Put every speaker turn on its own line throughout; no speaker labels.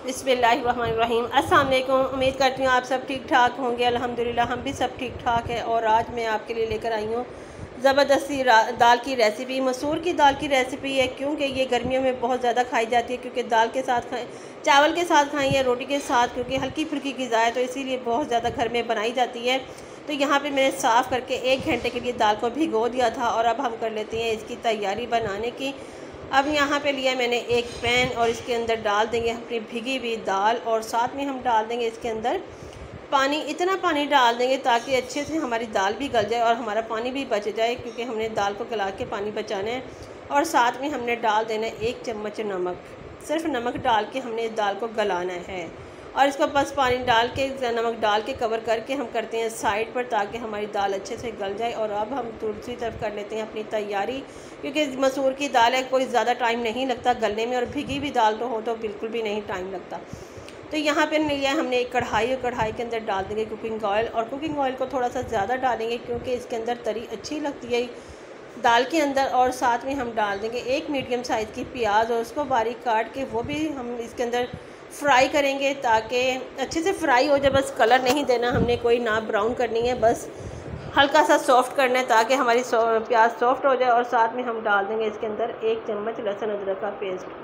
बिस्मिल्लाहिर्रहमानिर्रहीम। अस्सलाम वालेकुम। उम्मीद करती हूँ आप सब ठीक ठाक होंगे। अल्हम्दुलिल्लाह हम भी सब ठीक ठाक है। और आज मैं आपके लिए लेकर आई हूँ ज़बरदस्ती दाल की रेसिपी। मसूर की दाल की रेसिपी है, क्योंकि ये गर्मियों में बहुत ज़्यादा खाई जाती है, क्योंकि दाल के साथ खाएँ, चावल के साथ खाएँ या रोटी के साथ, क्योंकि हल्की फुल्की ग़िज़ा है, तो इसीलिए बहुत ज़्यादा घर में बनाई जाती है। तो यहाँ पे मैंने साफ़ करके 1 घंटे के लिए दाल को भिगो दिया था। और अब हम कर लेते हैं इसकी तैयारी बनाने की। अब यहाँ पे लिया मैंने एक पैन और इसके अंदर डाल देंगे अपनी भिगी हुई दाल, और साथ में हम डाल देंगे इसके अंदर पानी। इतना पानी डाल देंगे ताकि अच्छे से हमारी दाल भी गल जाए और हमारा पानी भी बच जाए, क्योंकि हमने दाल को गला के पानी बचाना है। और साथ में हमने डाल देना है 1 चम्मच नमक। सिर्फ नमक डाल के हमने इस दाल को गलाना है, और इसको बस पानी डाल के नमक डाल के कवर करके हम करते हैं साइड पर, ताकि हमारी दाल अच्छे से गल जाए। और अब हम दूसरी तरफ कर लेते हैं अपनी तैयारी, क्योंकि मसूर की दाल है, कोई ज़्यादा टाइम नहीं लगता गलने में, और भिगी हुई दाल तो हो तो बिल्कुल भी नहीं टाइम लगता। तो यहाँ पे लिया हमने एक कढ़ाई, और कढ़ाई के अंदर डाल देंगे कुकिंग ऑयल। और कुकिंग ऑयल को थोड़ा सा ज़्यादा डालेंगे, क्योंकि इसके अंदर तरी अच्छी लगती है दाल के अंदर। और साथ में हम डाल देंगे एक मीडियम साइज़ की प्याज, और उसको बारीक काट के वो भी हम इसके अंदर फ्राई करेंगे, ताकि अच्छे से फ्राई हो जाए। बस कलर नहीं देना हमने, कोई ना ब्राउन करनी है, बस हल्का सा सॉफ़्ट करना है, ताकि हमारी प्याज सॉफ़्ट हो जाए। और साथ में हम डाल देंगे इसके अंदर 1 चम्मच लहसुन अदरक का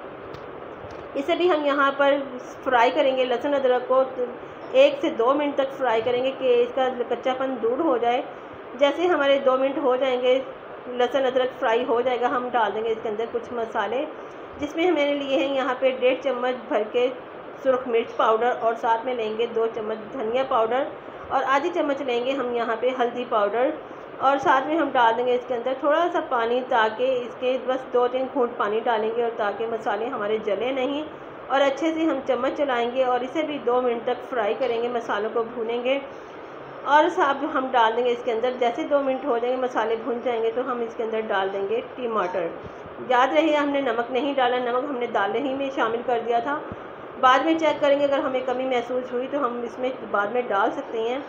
पेस्ट। इसे भी हम यहाँ पर फ्राई करेंगे। लहसुन अदरक को 1 से 2 मिनट तक फ्राई करेंगे कि इसका कच्चापन दूर हो जाए। जैसे हमारे 2 मिनट हो जाएंगे, लहसुन अदरक फ्राई हो जाएगा, हम डाल देंगे इसके अंदर कुछ मसाले, जिसमें मैंने लिए हैं यहाँ पे 1.5 चम्मच भर के सुरख मिर्च पाउडर, और साथ में लेंगे 2 चम्मच धनिया पाउडर, और आधी चम्मच लेंगे हम यहाँ पे हल्दी पाउडर। और साथ में हम डाल देंगे इसके अंदर थोड़ा सा पानी, ताकि इसके बस 2-3 घूंट पानी डालेंगे, और ताकि मसाले हमारे जले नहीं। और अच्छे से हम चम्मच चलाएंगे और इसे भी 2 मिनट तक फ्राई करेंगे, मसालों को भूनेंगे। और साथ हम डाल देंगे इसके अंदर, जैसे 2 मिनट हो जाएंगे, मसाले भून जाएंगे, तो हम इसके अंदर डाल देंगे टमाटर। याद रहे हमने नमक नहीं डाला, नमक हमने दाल ही में शामिल कर दिया था। बाद में चेक करेंगे, अगर हमें कमी महसूस हुई तो हम इसमें बाद में डाल सकते हैं।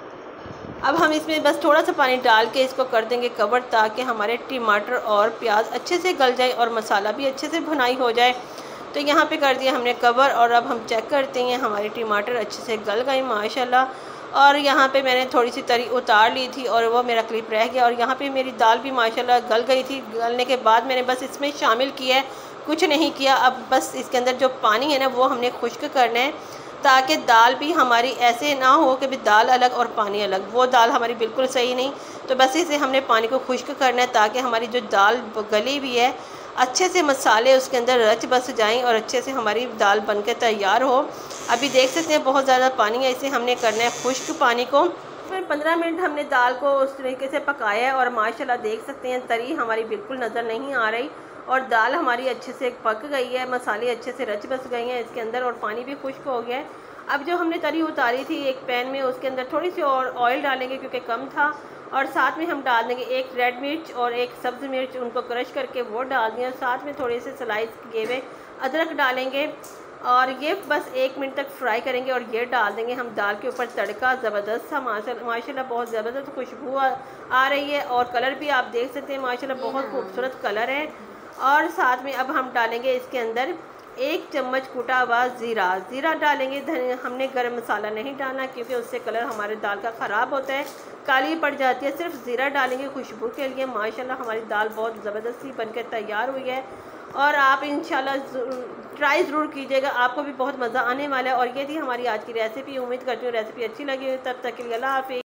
अब हम इसमें बस थोड़ा सा पानी डाल के इसको कर देंगे कवर, ताकि हमारे टमाटर और प्याज अच्छे से गल जाए और मसाला भी अच्छे से भुनाई हो जाए। तो यहाँ पे कर दिया हमने कवर, और अब हम चेक करते हैं हमारे टमाटर अच्छे से गल गए माशाल्लाह। और यहाँ पे मैंने थोड़ी सी तरी उतार ली थी, और वो मेरा क्लिप रह गया। और यहाँ पे मेरी दाल भी माशाल्लाह गल गई थी। गलने के बाद मैंने बस इसमें शामिल किया है, कुछ नहीं किया। अब बस इसके अंदर जो पानी है ना, वो हमने खुश्क करना है, ताकि दाल भी हमारी ऐसे ना हो कि भी दाल अलग और पानी अलग, वो दाल हमारी बिल्कुल सही नहीं। तो बस इसे हमने पानी को खुश्क करना है, ताकि हमारी जो दाल गली हुई है अच्छे से मसाले उसके अंदर रच बस जाएं, और अच्छे से हमारी दाल बनकर तैयार हो। अभी देख सकते हैं बहुत ज़्यादा पानी है, इसे हमने करना है खुश्क पानी को। फिर 15 मिनट हमने दाल को उस तरीके से पकाया है, और माशाल्लाह देख सकते हैं तरी हमारी बिल्कुल नज़र नहीं आ रही, और दाल हमारी अच्छे से पक गई है, मसाले अच्छे से रच बस गए हैं इसके अंदर, और पानी भी खुश्क हो गया है। अब जो हमने तरी उतारी थी एक पैन में, उसके अंदर थोड़ी सी और ऑयल डालेंगे, क्योंकि कम था। और साथ में हम डाल देंगे 1 रेड मिर्च और 1 सब्ज़ मिर्च, उनको क्रश करके वो डाल दिया। साथ में थोड़े से स्लाइस किए हुए अदरक डालेंगे, और ये बस 1 मिनट तक फ्राई करेंगे। और ये डाल देंगे हम दाल के ऊपर तड़का। ज़बरदस्त सा माशाल्लाह बहुत ज़बरदस्त खुशबू आ रही है, और कलर भी आप देख सकते हैं माशाल्लाह बहुत खूबसूरत कलर है। और साथ में अब हम डालेंगे इसके अंदर 1 चम्मच कूटा हुआ ज़ीरा डालेंगे। हमने गरम मसाला नहीं डालना, क्योंकि उससे कलर हमारे दाल का ख़राब होता है, काली पड़ जाती है। सिर्फ ज़ीरा डालेंगे खुशबू के लिए। माशाल्लाह हमारी दाल बहुत ज़बरदस्ती बनकर तैयार हुई है, और आप इंशाल्लाह ट्राई ज़रूर कीजिएगा, आपको भी बहुत मज़ा आने वाला है। और ये थी हमारी आज की रेसिपी। उम्मीद करती हूँ रेसिपी अच्छी लगी हो। तब तक के लिए अल्लाह हाफ़िज़।